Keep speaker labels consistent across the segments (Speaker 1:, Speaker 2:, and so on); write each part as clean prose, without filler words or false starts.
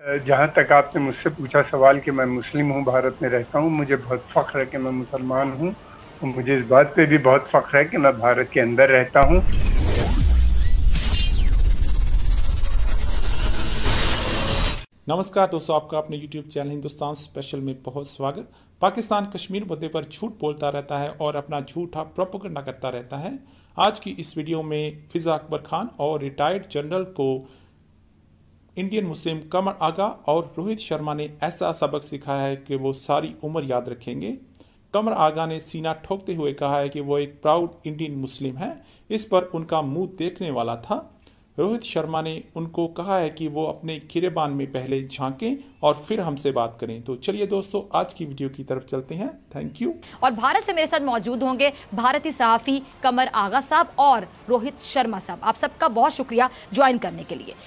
Speaker 1: जहाँ तक आपने मुझसे पूछा सवाल कि मैं मुस्लिम हूँ, भारत में रहता हूँ, मुझे बहुत फ़ख्र है कि मैं मुसलमान हूँ और मुझे इस बात पे भी बहुत फ़ख्र है कि मैं भारत के अंदर रहता हूँ।
Speaker 2: नमस्कार दोस्तों, आपका अपने YouTube चैनल हिंदुस्तान स्पेशल में बहुत स्वागत। पाकिस्तान कश्मीर मुद्दे पर झूठ बोलता रहता है और अपना झूठा प्रोपेगेंडा करता रहता है। आज की इस वीडियो में फिजा अकबर खान और रिटायर्ड जनरल को इंडियन मुस्लिम कमर आगा और रोहित शर्मा ने ऐसा सबक सिखाया है कि वो सारी उम्र याद रखेंगे। कमर आगा ने सीना ठोकते हुए कहा है कि वो एक प्राउड इंडियन मुस्लिम है। इस पर उनका मुंह देखने वाला था। रोहित शर्मा ने उनको कहा है कि वो अपने गिरेबान में पहले झांकें और फिर हमसे बात करें। तो चलिए दोस्तों, आज की वीडियो की तरफ चलते हैं। Thank you.
Speaker 3: और भारत से मेरे साथ मौजूद होंगे भारतीय सहाफ़ी कमर आगा साहब और रोहित शर्मा साहब। आप सबका बहुत शुक्रिया ज्वाइन करने के लिए।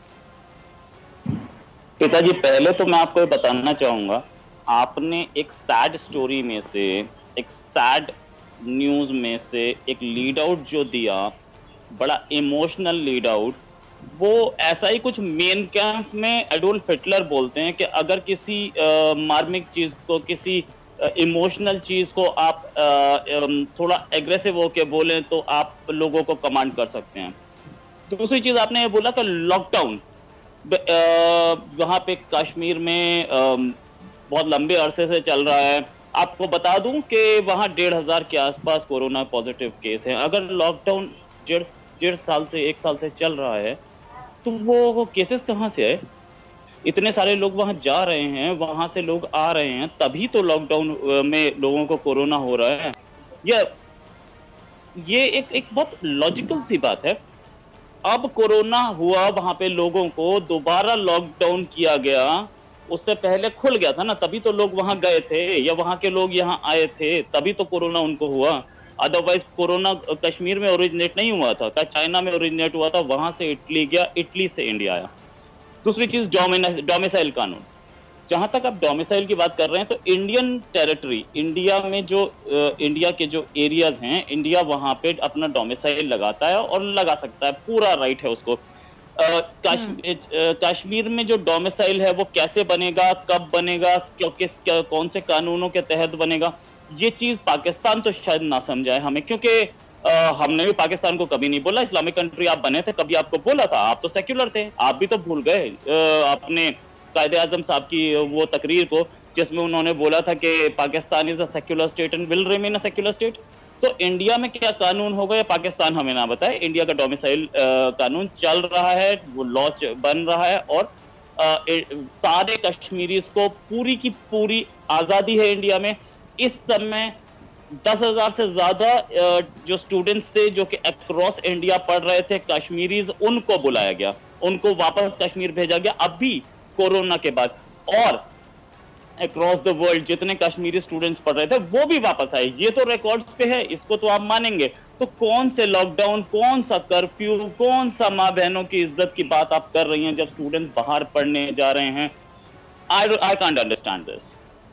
Speaker 4: पिताजी, पहले तो मैं आपको बताना चाहूंगा, आपने एक सैड स्टोरी में से, एक सैड न्यूज में से एक लीड आउट जो दिया, बड़ा इमोशनल लीड आउट, वो ऐसा ही कुछ मेन कैंप में एडोल्फ हिटलर बोलते हैं कि अगर किसी मार्मिक चीज को, किसी इमोशनल चीज को आप थोड़ा एग्रेसिव होके बोलें तो आप लोगों को कमांड कर सकते हैं। दूसरी चीज आपने ये बोला कि लॉकडाउन वहां पे कश्मीर में बहुत लंबे अरसे से चल रहा है। आपको बता दूं कि वहां 1,500 के आसपास कोरोना पॉजिटिव केस हैं। अगर लॉकडाउन डेढ़ साल से, एक साल से चल रहा है, तो वो केसेस कहाँ से आए? इतने सारे लोग वहां जा रहे हैं, वहां से लोग आ रहे हैं, तभी तो लॉकडाउन में लोगों को कोरोना हो रहा है। ये एक बहुत लॉजिकल सी बात है। अब कोरोना हुआ, वहां पे लोगों को दोबारा लॉकडाउन किया गया। उससे पहले खुल गया था ना, तभी तो लोग वहां गए थे, या वहां के लोग यहाँ आए थे, तभी तो कोरोना उनको हुआ। अदरवाइज कोरोना कश्मीर में ओरिजिनेट नहीं हुआ था, चाइना में ओरिजिनेट हुआ था, वहां से इटली गया, इटली से इंडिया आया। दूसरी चीज, डोमिसाइल कानून। जहां तक आप डोमिसाइल की बात कर रहे हैं, तो इंडियन टेरिटरी, इंडिया में जो इंडिया के जो एरियाज हैं, इंडिया वहां पे अपना डोमिसाइल लगाता है और लगा सकता है, पूरा राइट है उसको। कश्मीर में जो डोमिसाइल है वो कैसे बनेगा, कब बनेगा, कौन से कानूनों के तहत बनेगा, ये चीज पाकिस्तान तो शायद ना समझाए हमें, क्योंकि हमने भी पाकिस्तान को कभी नहीं बोला इस्लामिक कंट्री आप बने थे, कभी आपको बोला था? आप तो सेक्युलर थे, आप भी तो भूल गए अपने कायदे आजम साहब की वो तकरीर को, जिसमें उन्होंने बोला था कि Pakistan is a secular state and will remain a secular state. तो इंडिया में क्या कानून होगा, या पाकिस्तान हमें ना बताए। इंडिया का डोमिसाइल कानून चल रहा है, वो लॉ बन रहा है, और सारे कश्मीरीज को पूरी की पूरी आजादी है इंडिया में। इस समय 10,000 से ज्यादा जो स्टूडेंट्स थे जो कि अक्रॉस इंडिया पढ़ रहे थे, कश्मीरीज, उनको बुलाया गया, उनको वापस कश्मीर भेजा गया अभी कोरोना के बाद। और अक्रॉस द वर्ल्ड जितने कश्मीरी स्टूडेंट्स पढ़ रहे थे वो भी वापस आए। ये तो रिकॉर्ड्स पे है, इसको तो आप मानेंगे। तो कौन से लॉकडाउन, कौन सा कर्फ्यू, कौन सा माँ बहनों की इज्जत की बात आप कर रही हैं जब स्टूडेंट्स बाहर पढ़ने जा रहे हैं? I can't understand this.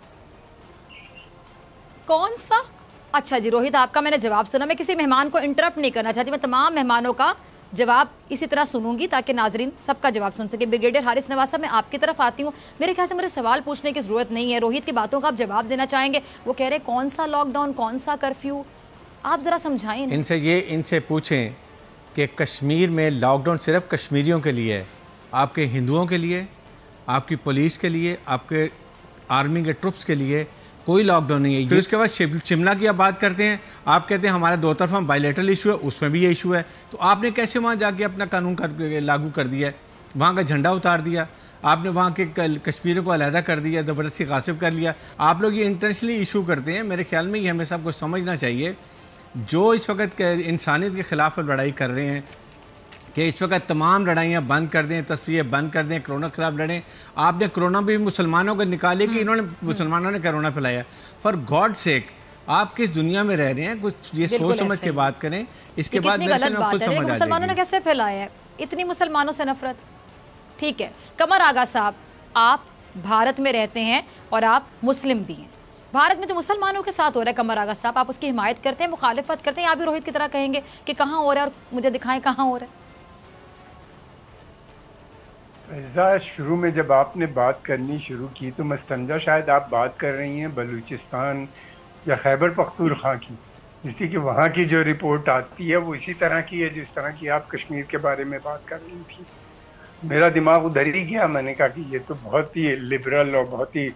Speaker 3: कौन सा? अच्छा जी रोहित, आपका मैंने जवाब सुना। मैं किसी मेहमान को इंटरप्ट नहीं करना चाहती, मैं तमाम मेहमानों का जवाब इसी तरह सुनूंगी ताकि नाजरीन सबका जवाब सुन सके। ब्रिगेडियर हारिस नवाज साहब, मैं आपकी तरफ आती हूँ। मेरे ख्याल से मुझे सवाल पूछने की जरूरत नहीं है, रोहित की बातों का आप जवाब देना चाहेंगे। वो कह रहे हैं कौन सा लॉकडाउन, कौन सा कर्फ्यू, आप जरा समझाएं।
Speaker 5: इनसे पूछें कि कश्मीर में लॉकडाउन सिर्फ कश्मीरियों के लिए है, आपके हिंदुओं के लिए, आपकी पुलिस के लिए, आपके आर्मी के ट्रुप्स के लिए कोई लॉकडाउन नहीं है। फिर उसके बाद शिमला की आप बात करते हैं, आप कहते हैं हमारा दो तरफा बायलैटरल इशू है, उसमें भी ये इशू है। तो आपने कैसे वहाँ जाके अपना कानून लागू कर दिया है, वहाँ का झंडा उतार दिया, आपने वहाँ के कश्मीर को अलहदा कर दिया, ज़बरदस्ती गासिब कर लिया। आप लोग ये इंटेंशनली इशू करते हैं। मेरे ख्याल में ये हमें सबको समझना चाहिए। जो इस वक्त इंसानियत के ख़िलाफ़ लड़ाई कर रहे हैं कि इस वक्त तमाम लड़ाइयाँ बंद कर दें, तस्वीरें बंद कर दें, कोरोना के खिलाफ लड़ें। आपने कोरोना भी मुसलमानों को निकाले कि इन्होंने मुसलमानों ने कोरोना फैलाया। फॉर गॉड सेक, आप किस दुनिया में रह रहे हैं? कुछ ये सोच समझ के बात करें। इसके बाद
Speaker 3: मुसलमानों ने कैसे फैलाया है इतनी मुसलमानों से नफरत? ठीक है कमर आगा साहब, आप भारत में रहते हैं और आप मुस्लिम भी हैं। भारत में जो मुसलमानों के साथ हो रहा है कमर आगा साहब, आप उसकी हिमायत करते हैं, मुखालिफत करते हैं, आप भी रोहित की तरह कहेंगे कि कहाँ हो रहा है और मुझे दिखाएं कहाँ हो रहा है?
Speaker 1: फैज़ा, शुरू में जब आपने बात करनी शुरू की तो मस्तंजा शायद आप बात कर रही हैं बलूचिस्तान या खैबर पख्तूनख्वा की, जिसकी कि वहाँ की जो रिपोर्ट आती है वो इसी तरह की है जिस तरह की आप कश्मीर के बारे में बात कर रही थी। मेरा दिमाग उधर ही गया, मैंने कहा कि ये तो बहुत ही लिबरल और बहुत ही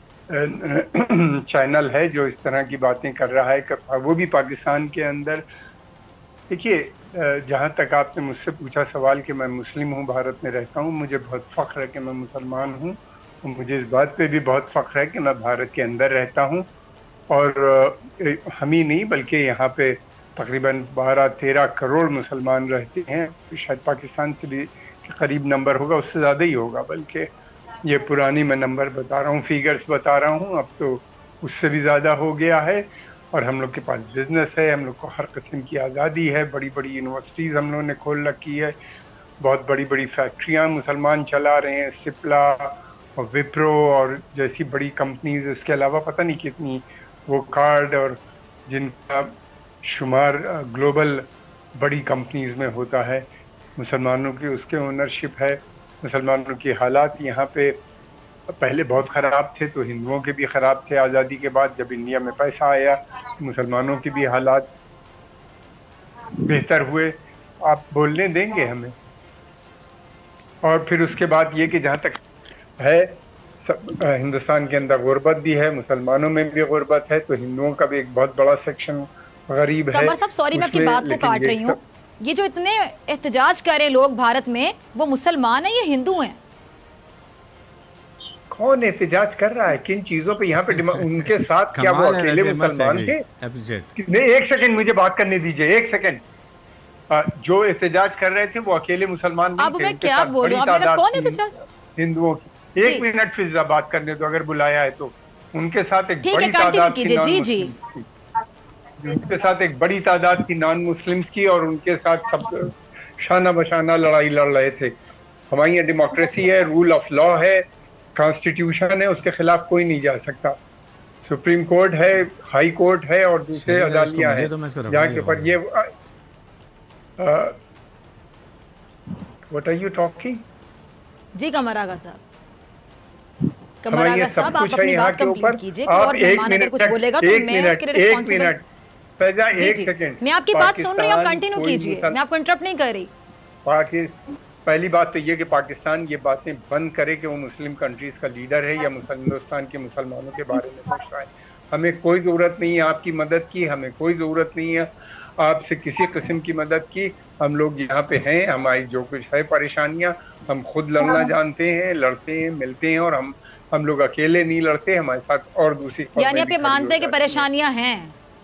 Speaker 1: चैनल है जो इस तरह की बातें कर रहा है, वो भी पाकिस्तान के अंदर। देखिए, जहाँ तक आपने मुझसे पूछा सवाल कि मैं मुस्लिम हूँ, भारत में रहता हूँ, मुझे बहुत फ़ख्र है कि मैं मुसलमान हूँ और मुझे इस बात पे भी बहुत फ़ख्र है कि मैं भारत के अंदर रहता हूँ। और हम ही नहीं बल्कि यहाँ पे तकरीबन 12-13 करोड़ मुसलमान रहते हैं, शायद पाकिस्तान से भी करीब नंबर होगा, उससे ज़्यादा ही होगा, बल्कि ये पुरानी मैं नंबर बता रहा हूँ, फिगर्स बता रहा हूँ, अब तो उससे भी ज़्यादा हो गया है। और हम लोग के पास बिजनेस है, हम लोग को हर किस्म की आज़ादी है, बड़ी बड़ी यूनिवर्सिटीज़ हम लोगों ने खोल रखी है, बहुत बड़ी बड़ी फैक्ट्रियाँ मुसलमान चला रहे हैं, सिप्ला और विप्रो और जैसी बड़ी कंपनीज, इसके अलावा पता नहीं कितनी वो कार्ड और जिनका शुमार ग्लोबल बड़ी कंपनीज में होता है, मुसलमानों की उसके ओनरशिप है। मुसलमानों की हालात यहाँ पे पहले बहुत ख़राब थे, तो हिंदुओं के भी ख़राब थे आज़ादी के बाद। जब इंडिया में पैसा आया मुसलमानों के भी हालात बेहतर हुए। आप बोलने देंगे हमें? और फिर उसके बाद ये कि जहाँ तक है हिंदुस्तान के अंदर गुर्बत भी है, मुसलमानों में भी गुर्बत है, तो हिंदुओं का भी एक बहुत बड़ा सेक्शन गरीब है।
Speaker 3: कमर साहब, सॉरी मैं आपकी बात को काट रही हूँ, ये जो इतने एहतजाज कर रहे लोग भारत में, वो मुसलमान हैं या हिंदू हैं?
Speaker 1: कौन एहतजाज कर रहा है, किन चीजों पे यहाँ पे उनके साथ क्या वो अकेले मुसलमान थे? नहीं, एक सेकंड मुझे बात करने दीजिए, एक सेकंड। जो एहतजाज कर रहे थे वो अकेले मुसलमान नहीं थे।
Speaker 3: अब मैं क्या बोल रही हूँ, कौन एहतजाज?
Speaker 1: हिंदुओं की। एक मिनट फिजा बात करने दो, अगर बुलाया है तो। उनके साथ एक बड़ी तादाद उनके साथ एक बड़ी तादाद की नॉन मुस्लिम्स की, और उनके साथ सब शाना बशाना लड़ाई लड़ रहे थे। हमारी यहाँ डेमोक्रेसी है, रूल ऑफ लॉ है, कॉन्स्टिट्यूशन है, उसके खिलाफ कोई नहीं जा सकता। सुप्रीम कोर्ट है, हाई कोर्ट है और दूसरे अदालतियां हैं जहाँ के ऊपर ये व्हाट आर यू टॉकिंग?
Speaker 3: जी कमर आगा साहब, कमर आगा साहब, आप अपनी बात कंप्लीट कीजिए। और मेहमान अगर कुछ बोलेगा तो मैं उसके लिए रिस्पांसिबल।
Speaker 1: एक सेकंड,
Speaker 3: मैं आपकी बात सुन रही हूँ, आप कंटिन्यू कीजिए, मैं आपको इंटरप्ट नहीं कर रही।
Speaker 1: पहली बात तो ये कि पाकिस्तान ये बातें बंद करे कि वो मुस्लिम कंट्रीज का लीडर है या हिंदुस्तान के मुसलमानों के बारे में सोच रहा है। हमें कोई ज़रूरत नहीं है आपकी मदद की, हमें कोई ज़रूरत नहीं है आपसे किसी किस्म की मदद की। हम लोग यहाँ पे हैं, हमारी जो कुछ है परेशानियाँ हम खुद लड़ना जानते हैं, लड़ते हैं, मिलते हैं, और हम लोग अकेले नहीं लड़ते, हमारे साथ और दूसरी।
Speaker 3: यानी आप ये मानते हैं कि परेशानियाँ हैं?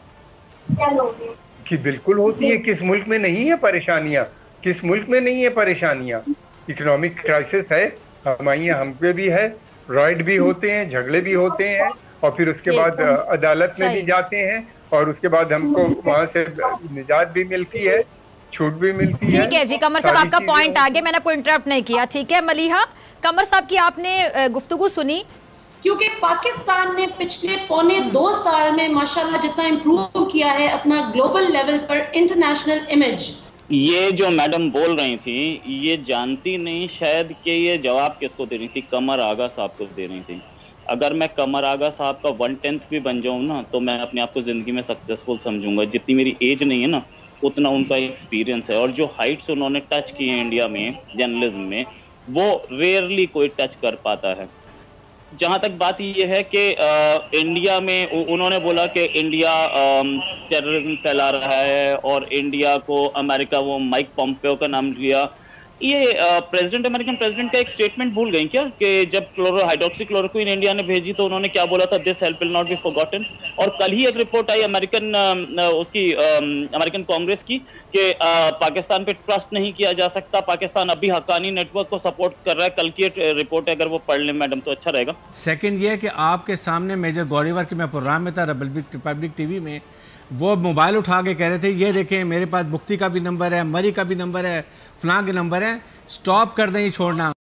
Speaker 1: कि बिल्कुल होती है, किस मुल्क में नहीं है परेशानियाँ, किस मुल्क में नहीं है परेशानियाँ? इकोनॉमिक क्राइसिस है, हमारे यहाँ हम पे भी है, राइड भी होते हैं, झगड़े भी होते हैं, और फिर उसके बाद अदालत में भी जाते हैं, और उसके बाद हमको वहाँ से निजात भी मिलती है, छूट भी मिलती है।
Speaker 3: ठीक है जी कमर साहब, आपका पॉइंट आ गया, मैंने आपको इंटरप्ट नहीं किया। ठीक है मलिहा, कमर साहब की आपने गुफ्तगू सुनी,
Speaker 6: क्योंकि पाकिस्तान ने पिछले 1.25 साल में माशाल्लाह जितना इम्प्रूव किया है अपना ग्लोबल लेवल पर इंटरनेशनल इमेज।
Speaker 4: ये जो मैडम बोल रही थी, ये जानती नहीं शायद कि ये जवाब किसको दे रही थी, कमर आगा साहब को दे रही थी। अगर मैं कमर आगा साहब का 1/10 भी बन जाऊँ ना, तो मैं अपने आप को ज़िंदगी में सक्सेसफुल समझूंगा। जितनी मेरी एज नहीं है ना, उतना उनका एक्सपीरियंस है, और जो हाइट्स उन्होंने टच की हैं इंडिया में जर्नलिज्म में, वो रेयरली कोई टच कर पाता है। जहाँ तक बात ये है कि इंडिया में उन्होंने बोला कि इंडिया टेररिज्म फैला रहा है, और इंडिया को अमेरिका, वो माइक पॉम्पेओ का नाम लिया। ये प्रेसिडेंट, अमेरिकन प्रेसिडेंट का एक स्टेटमेंट भूल गई क्या, कि जब हाइड्रोक्सीक्लोरोक्विन इंडिया ने भेजी तो उन्होंने क्या बोला था, this help will not be forgotten. और कल ही एक रिपोर्ट आई अमेरिकन कांग्रेस की कि पाकिस्तान पे ट्रस्ट नहीं किया जा सकता, पाकिस्तान अभी हक्कानी नेटवर्क को सपोर्ट कर रहा है। कल की रिपोर्ट है, अगर वो पढ़ लें मैडम तो अच्छा रहेगा।
Speaker 5: सेकंड ये कि आपके सामने मेजर गौरीवर के, मैं प्रोग्राम में था रिपब्लिक टीवी में, वो मोबाइल उठा के कह रहे थे ये देखें मेरे पास मुफ्ती का भी नंबर है, मरी का भी नंबर है, फलां के नंबर है, स्टॉप कर दें ये छोड़ना।